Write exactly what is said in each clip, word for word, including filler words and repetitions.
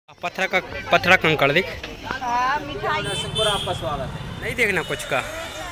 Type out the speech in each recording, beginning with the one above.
पत्थर का पत्थर कंकड़ दिख। मिठाई आपका स्वागत है। नहीं देखना कुछ का।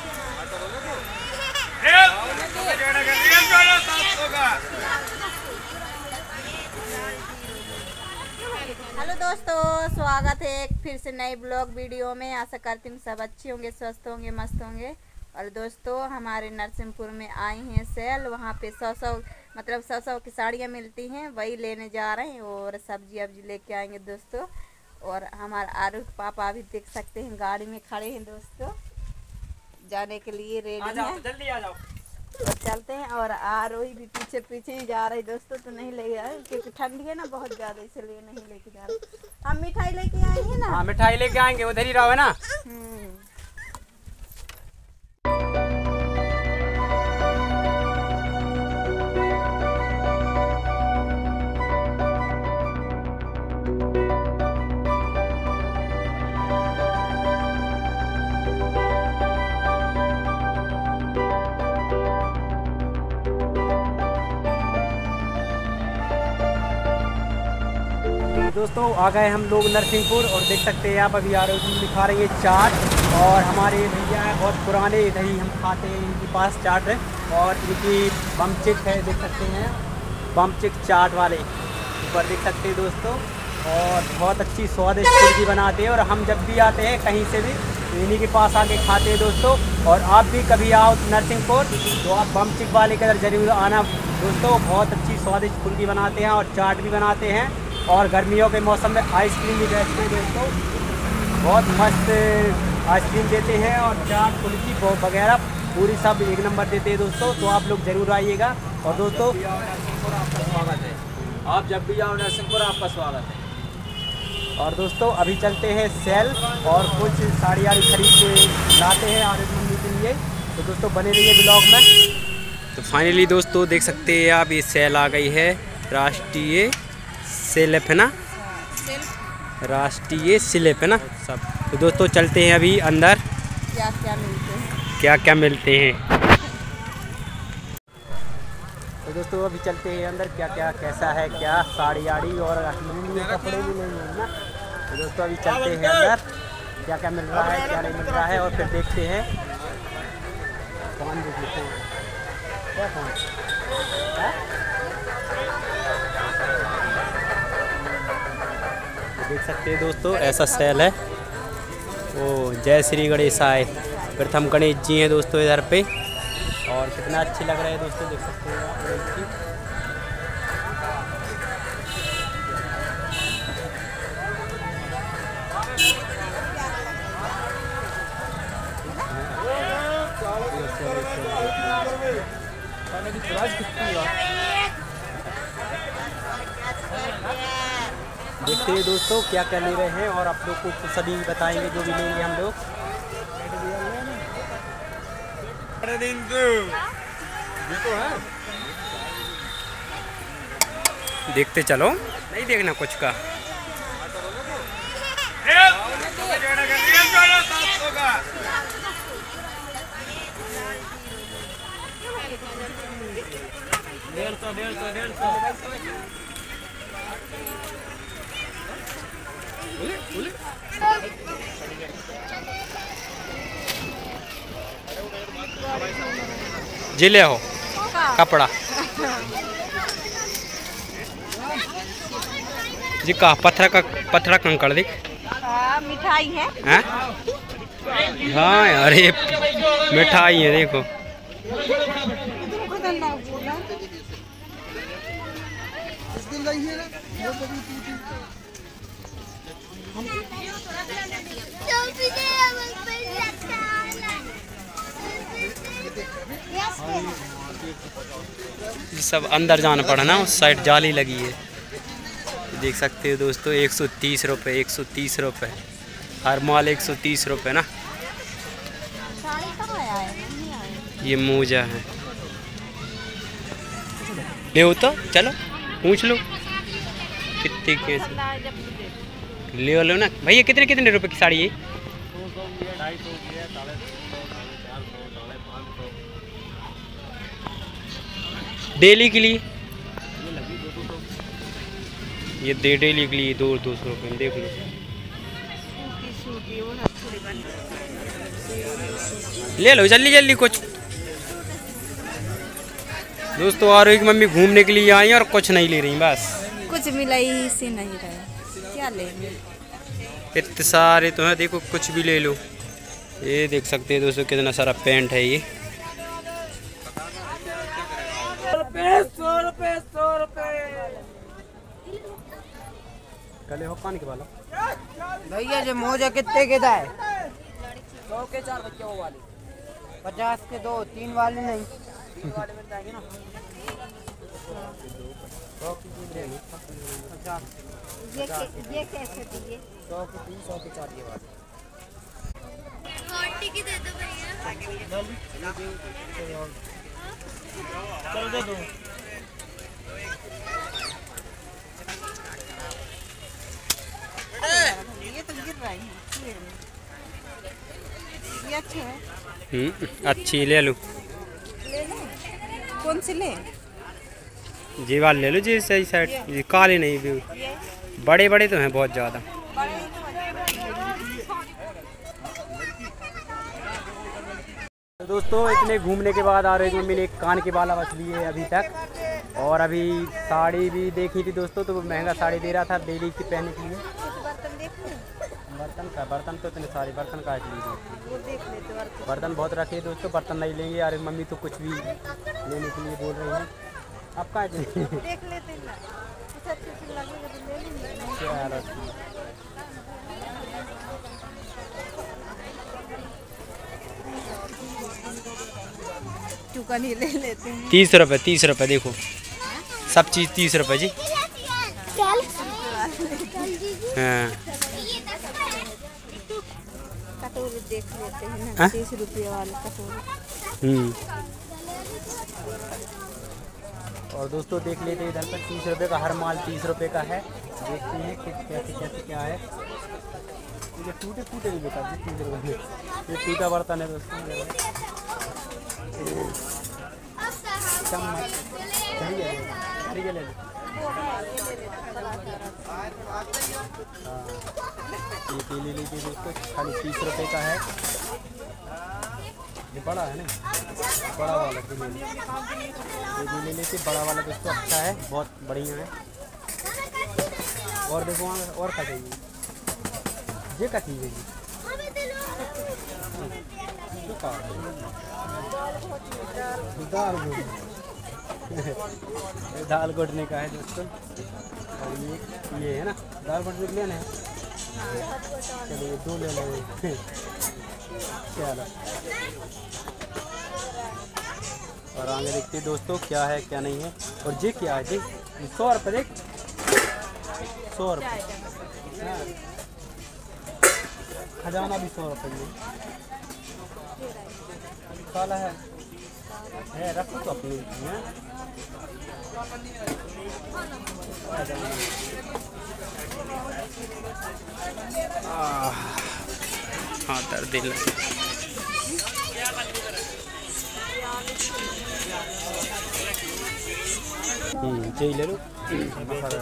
हेलो दोस्तों, स्वागत है एक फिर से नए ब्लॉग वीडियो में। आशा करती हूँ सब अच्छे होंगे, स्वस्थ होंगे, मस्त होंगे। और दोस्तों हमारे नरसिंहपुर में आई हैं सेल, वहाँ पे सौ सौ मतलब सौ सौ की साड़ियाँ मिलती हैं, वही लेने जा रहे हैं। और सब्जी अब्जी लेके आएंगे दोस्तों। और हमारे आरूख पापा भी देख सकते हैं गाड़ी में खड़े हैं दोस्तों, जाने के लिए रेडी हैं। जल्दी आ जाओ। और चलते हैं। और आरोही भी पीछे पीछे ही जा रही दोस्तों, तो नहीं ले जाए क्योंकि ठंडी है ना बहुत ज़्यादा, इसलिए नहीं लेके जा रहे। हम मिठाई लेके आएंगे ना। हाँ मिठाई लेके आएंगे, उधर ही रहो है ना। हम्म। दोस्तों आ गए हम लोग नरसिंहपुर और देख सकते हैं आप अभी आ रहे हो दिखा रही है चाट। और हमारे भैया है बहुत पुराने, इधर ही हम खाते हैं, इनके पास चाट है। और इनकी बमचिक है, देख सकते हैं बमचिक चाट वाले ऊपर देख सकते हैं दोस्तों। और बहुत अच्छी स्वादिष्ट फुल्की बनाते हैं। और हम जब भी आते हैं कहीं से भी इन्हीं के पास आके खाते हैं दोस्तों। और आप भी कभी आओ नरसिंहपुर तो आप बमचिक वाले के अंदर जरूर आना दोस्तों। बहुत अच्छी स्वादिष्ट फुल्की बनाते हैं और चाट भी बनाते हैं। और गर्मियों के मौसम में आइसक्रीम भी बेचते हैं दोस्तों, बहुत मस्त आइसक्रीम देते हैं। और चाट फुल्की वगैरह पूरी सब एक नंबर देते हैं दोस्तों। तो आप लोग ज़रूर आइएगा। और दोस्तों नरसिंहपुर आपका स्वागत है। आप जब भी आओ नरसिंहपुर आपका स्वागत है। और दोस्तों अभी चलते हैं सेल और कुछ साड़ी आड़ी खरीद के लाते हैं आरूख मम्मी के लिए। तो दोस्तों बने रहिए ब्लॉग में। तो फाइनली दोस्तों देख सकते हैं आप, ये सेल आ गई है, राष्ट्रीय सेल है ना, राष्ट्रीय स्लिप है ना सब। तो दोस्तों चलते हैं अभी अंदर, क्या क्या मिलते हैं, क्या क्या मिलते हैं। तो दोस्तों अभी चलते हैं अंदर, क्या क्या कैसा है, क्या साड़ी आड़ी और कपड़े भी नहीं है ना। तो दोस्तों अभी चलते हैं अंदर, क्या क्या मिल रहा है क्या नहीं मिल रहा है, और फिर देखते हैं। कौन देख लेते हैं क्या कौन देख सकते हैं दोस्तों, ऐसा सेल है। ओ जय श्री गणेशाय, प्रथम गणेश जी हैं दोस्तों इधर पे। और कितना अच्छे लग रहे हैं दोस्तों, देख सकते हैं आप गणेश जी। देखते हैं दोस्तों क्या क्या ले रहे हैं और आप लोग को सभी बताएंगे जो भी लेंगे हम लोग। देखते चलो, नहीं देखना कुछ का। डेढ़ सौ डेढ़ सौ डेढ़ सौ जिले हो कपड़ा जी का पत्थर का पत्थर कंकड़ दिख। मिठाई है। हैं? हाँ अरे मिठाई है देखो। सब अंदर जाना पड़ा ना, उस साइड जाली लगी है। देख सकते हो दोस्तों, एक सौ तीस रुपये एक सौ तीस रुपये हर माल, एक सौ तीस रुपये ना। ये मोजा है, ले हो तो चलो पूछ लो कितने कैसे ले लो ना भैया। कितने कितने रुपए की साड़ी है? डेली के लिए ये दे डेली के लिए दो दो सौ रुपये में देख लो। ले लो जल्दी जल्दी कुछ। दोस्तों आरोही की मम्मी घूमने के लिए आई और कुछ नहीं ले रही, बस कुछ मिला ही से नहीं रहा, क्या लेंगे। इतने सारे तो है, देखो कुछ भी ले लो। ये देख सकते हैं दोस्तों कितना सारा पेंट है। ये सौ रुपए सौ रुपए कल हो पानी के वाला भैया जो मोजा कितने के दाए? सौ के चार बच्चे वो वाले, पचास के दो, तीन वाले नहीं। तीन वाले मिल जाएंगे ना। सौ की तीन ले लो, पचास। ये ये कैसे दिए? सौ की तीन, सौ के चार ये वाले। की दे दो भैया। चलो दे दो। ये तो गिर रहा है, ये अच्छा है। हम्म अच्छी ले लो। ले लो, कौन सी ले? जी वाले ले लो जी, सही साइड। ये काले नहीं भी, बड़े बड़े तो हैं बहुत ज़्यादा। दोस्तों इतने घूमने के बाद आ रहे मम्मी ने एक कान के बाला बस लिए अभी तक। और अभी साड़ी भी देखी थी दोस्तों, तो महंगा साड़ी दे रहा था डेली की पहनने के लिए। बर्तन का बर्तन तो इतने सारे बर्तन का लीजिए, बर्तन बहुत रखे दोस्तों, बर्तन नहीं लेंगे। अरे मम्मी तो कुछ भी लेने के लिए बोल रही हैं। आप कहाँ देख लेते हैं? नहीं ले लेते हैं। तीस रुपये तीस रुपये देखो, सब चीज़ तीस रुपये जी। हाँ कटोरी देख लेते हैं ना, तीस रुपये वाले कटोरी। हम्म और दोस्तों देख लेते हैं इधर पर तीस रुपये का हर माल तीस रुपये का है। देखते हैं कि कैसे कैसे क्या है। ये टूटे फूटे नहीं बेटा तीस रुपये, ये टूटा बर्तन है दोस्तों। चम्मच ले ले। ये केले लीजिए दोस्तों, खाली तीस रुपये का है। ये बड़ा है ना, बड़ा वाला केले ये भी ले लेते। बड़ा वाला दोस्तों अच्छा है, बहुत बढ़िया है। और देखो वहाँ और का चाहिए, ये का चीज़ है दाल दाल घोटने का है दोस्तों। और ये ये है ना दाल घोटने के लिए ना। चलिए दो ले लेंगे। चलो और आगे देखते दोस्तों क्या है क्या नहीं है। और ये क्या है जी? सौ रुपये देख, सौ रुपये। हाँ खजाना भी सौ रुपये में काला है, है रखो तो अपनी है। हाँ दर्द दिल यही ले लो। मसाला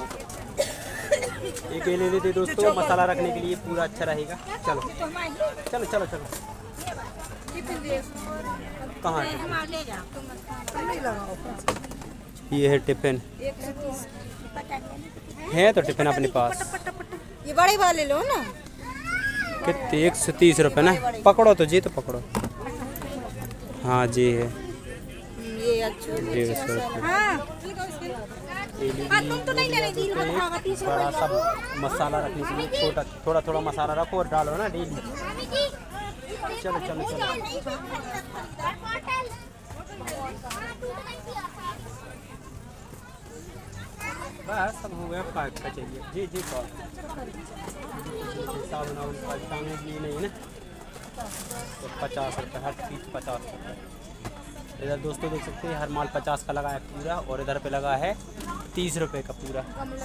एक ले लेते दोस्तों, मसाला रखने के लिए पूरा अच्छा रहेगा। चलो चलो चलो चलो कहाँ है? ये है टिफिन है, तो टिफिन अपने पास। ये बड़े वाले लो ना, कितने? एक सौ तीस रुपये ना। पकड़ो तो जी, तो पकड़ो। हाँ जी है ये अच्छा डेढ़ सौ रुपये। बड़ा सा मसाला रखने के लिए छोटा थोड़ा थोड़ा मसाला रखो और डालो ना डेली। चलो चलो चलो बस सब हो गया। पाँच का चाहिए जी जी पाँच साबुन टांगने के लिए नहीं है ना, तो पचास रुपये हर पीस पचास रुपये। इधर दोस्तों देख सकते हैं हर माल पचास का लगा है पूरा, और इधर पे लगा है तीस रुपये का पूरा।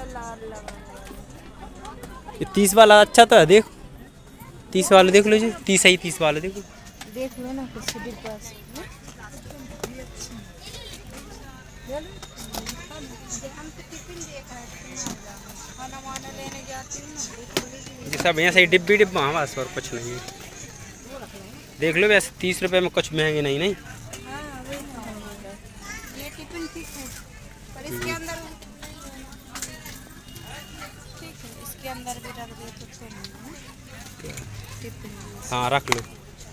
ये तीस वाला अच्छा तो है, देख तीस वाला देख लो जी, तीस ही तीस वाला देखो, देख लो ना कुछ भी पास। हम तो टिफिन देख रहे थे, खाना वाना लेने जाती हूँ ना। जी सब यहाँ से डिब्बी डिब्बा हाँ बस और कुछ नहीं है। देख लो वैसे तीस रुपए में कुछ महंगे नहीं नहीं। हाँ वही तो। ये टिफिन ठीक है पर इसके अंदर ठीक है, इसके अंदर भी रख दे तो अच्छा नहीं है टिफिन। हाँ रख लो।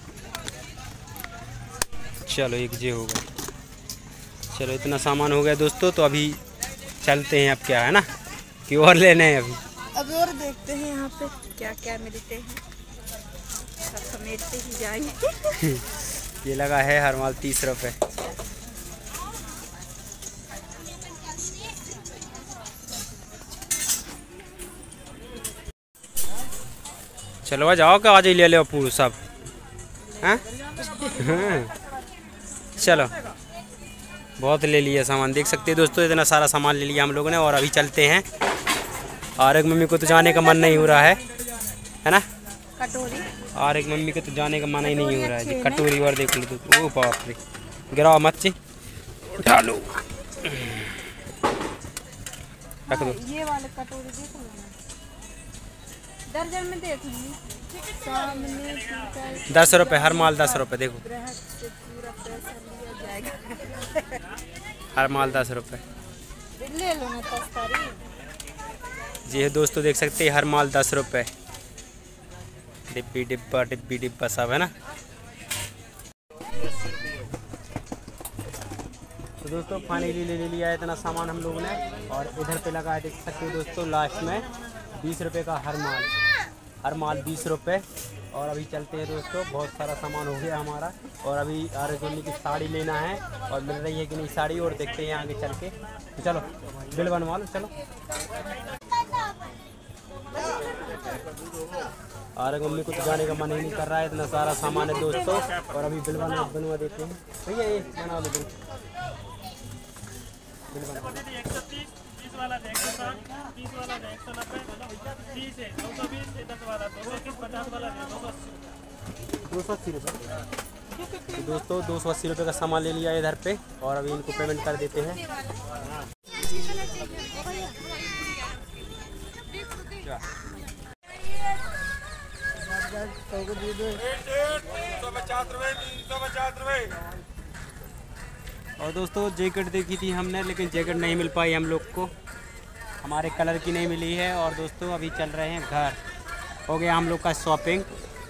चलो एक जे होगा। चलो इतना सामान हो गया दोस्तों, तो अभी चलते हैं। अब क्या है ना कि और लेने हैं अभी। अब और देखते हैं यहाँ पे क्या क्या मिलते हैं, सब समेटते ही जाएंगे। ये लगा है हर माल तीस रुपए। चलो आ जाओ क्या आज ही ले लो पूरा सब। हाँ चलो बहुत ले लिया सामान, देख सकते हैं दोस्तों इतना सारा सामान ले लिया हम लोगों ने। और अभी चलते हैं। और एक मम्मी को तो जाने का मन नहीं हो रहा है है ना। कटोरी और एक मम्मी को तो जाने का मन ही नहीं हो रहा है जी। कटोरी और देख लो तो, ओ बाप रे, गिराओ मत जी, उठा लो रख दो। ये वाले कटोरी देख लो ना, दर्जन में देख लूँगी सामने। दस रुपये हर माल, दस रुपये देखो ग्राहक से पूरा पैसा लिया जाएगा। हर माल दस रुपये। ले लो ना तस्कारी। जी है दोस्तों, देख सकते हैं हर माल दस रुपये। डिब्बी डिब्बा डिब्बी डिब्बा सब है ना। तो दोस्तों फाइनली ले लिया है इतना सामान हम लोगों ने। और इधर पे लगा है देख सकते हैं दोस्तों लास्ट में बीस रुपये का हर माल, हर माल बीस रुपये। और अभी चलते हैं दोस्तों, बहुत सारा सामान हो गया हमारा। और अभी आरजोनी की साड़ी लेना है और मिल रही है कि नहीं साड़ी, और देखते हैं आगे चल के। तो चलो बिल बनवा लो चलो। और मम्मी को तो जाने का मन ही नहीं कर रहा है, इतना सारा सामान है दोस्तों। और अभी बिल बनवा बनवा देते हैं भैया, ये बना लो बिल। बिल बनवा दो सौ अस्सी रुपये। तो दोस्तों दो सौ अस्सी रुपये का सामान ले लिया इधर पे। और अभी इनको पेमेंट कर देते हैं। और दोस्तों जैकेट देखी थी हमने, लेकिन जैकेट नहीं मिल पाई हम लोग को, हमारे कलर की नहीं मिली है। और दोस्तों अभी चल रहे हैं घर, हो गया हम लोग का शॉपिंग।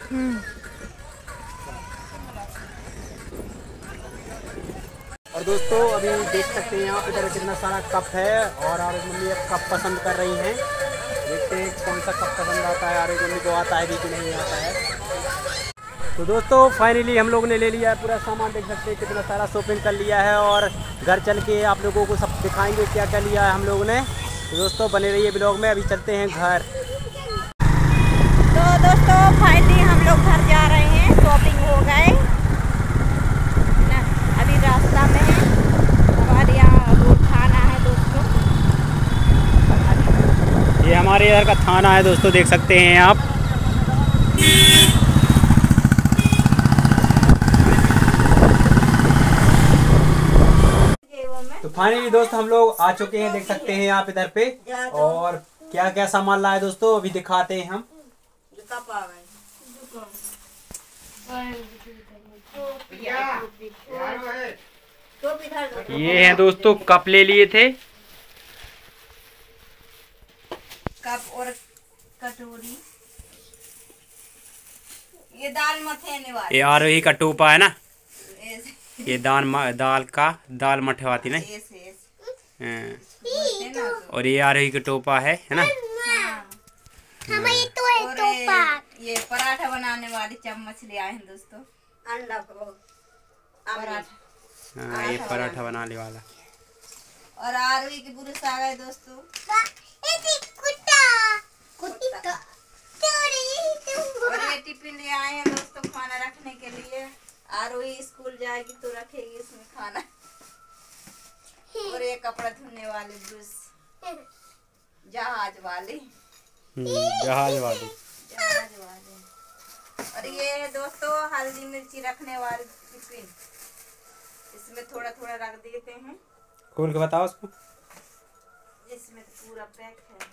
और दोस्तों अभी देख सकते हैं यहाँ पे इधर कितना सारा कप है। और आर मम्मी अब कप पसंद कर रही हैं, देखते हैं कौन सा कप पसंद आता है। आर मम्मी को आता है भी कि नहीं आता है। तो दोस्तों फाइनली हम लोग ने ले लिया है पूरा सामान, देख सकते हैं कितना सारा शॉपिंग कर लिया है। और घर चल के आप लोगों को सब दिखाएंगे क्या क्या लिया है हम लोगों ने। तो दोस्तों बने रहिए ब्लॉग में। अभी चलते हैं घर। तो दोस्तों फाइनली हम लोग घर जा रहे हैं, शॉपिंग हो गए ना, अभी रास्ता में है, हमारे यहाँ रोड थाना है दोस्तों। ये हमारे इधर का थाना है दोस्तों, देख सकते हैं आप। तो फाइनली दोस्त हम लोग आ चुके हैं, देख सकते हैं आप इधर पे। और क्या क्या सामान लाए दोस्तों अभी दिखाते हैं हम। ये हैं दोस्तों कप ले लिए थे, कप और कटोरी। ये दाल मथेने वाली, ये आरोही का टोपा है ना, ऐसे ये दाल दाल का दाल मठवाती ना। ऐसे ऐसे हाँ। ना। और ये आरोही का टोपा है है ना। हमें तो है टोपा। ये पराठा बनाने वाली चम्मच ले आए हैं दोस्तों, अंडा पराठा। हाँ ये पराठा बनाने वाला। और आरुई के पुरुष आ गए दोस्तों। और ये टिफिन ले आए हैं दोस्तों खाना रखने के लिए। आरुई स्कूल जाएगी तो रखेगी इसमें खाना। और ये कपड़ा धुलने वाले ब्रश, जहाज वाली जहाज वाली जहाज वाले। और ये है दोस्तों हल्दी मिर्ची रखने वाली टिफिन, इसमें थोड़ा थोड़ा रख देते हैं। खोल के बताओ उसको। इसमें तो पूरा पैक है।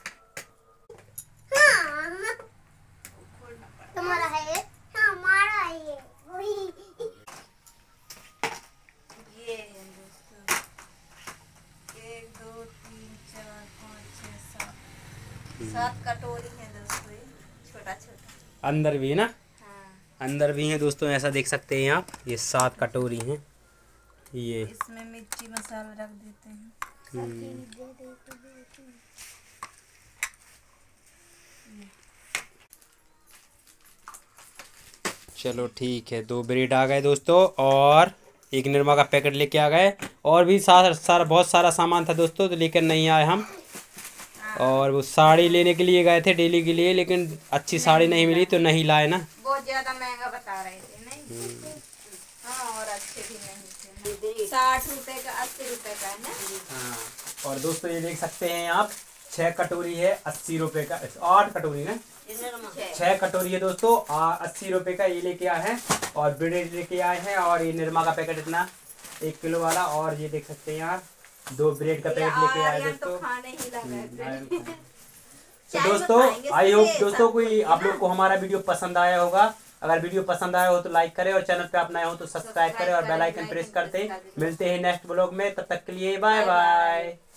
तुम्हारा है? हमारा है वही। ये है दोस्तों, एक दो तीन चार पाँच छः सात सात कटोरी है दोस्तों, ये छोटा छोटा। अंदर भी है ना? हाँ, अंदर भी है दोस्तों, ऐसा देख सकते हैं आप, ये सात कटोरी हैं ये। इसमें मिर्ची मसाला रख देते हैं। चलो ठीक है, दो ब्रेड आ गए दोस्तों और एक निरमा का पैकेट लेके आ गए। और भी सारा सारा बहुत सारा सामान था दोस्तों, तो लेकर नहीं आए हम। और वो साड़ी लेने के लिए गए थे डेली के लिए, लेकिन अच्छी साड़ी नहीं मिली तो नहीं लाए ना। बहुत ज्यादा महंगा बता रहे थे नहीं। हाँ, और अच्छे भी नहीं थे। साठ रुपए का, अस्सी रुपए का है ना। हाँ, और दोस्तों ये देख सकते हैं आप, छह कटोरी है अस्सी रुपए का, आठ कटोरी ना, छह कटोरी है दोस्तों, अस्सी रुपए का ये लेके आए हैं। और ब्रेड लेके आए हैं, और ये निरमा का पैकेट इतना एक किलो वाला। और ये देख सकते हैं आप, दो ब्रेड का पैकेट लेके आए दोस्तों। तो खाने ही लगा है। तो दोस्तों आई होप दोस्तों कोई आप लोग को हमारा वीडियो पसंद आया होगा। अगर वीडियो पसंद आया हो तो लाइक करें, और चैनल पे आप नए हो तो सब्सक्राइब करें और बेल आइकन प्रेस करते। मिलते हैं नेक्स्ट ब्लॉग में, तब तक के लिए बाय बाय।